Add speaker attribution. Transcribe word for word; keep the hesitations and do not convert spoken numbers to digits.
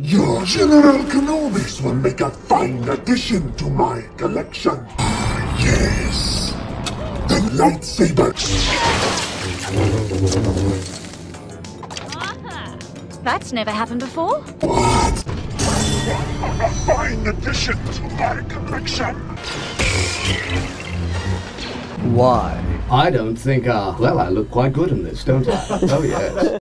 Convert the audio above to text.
Speaker 1: Your General Kenobi will make a fine addition to my collection. Yes, the lightsaber.
Speaker 2: That's never happened before.
Speaker 1: What? A fine addition to my collection.
Speaker 3: Why? I don't think, uh, well, I look quite good in this, don't I? Oh, yes.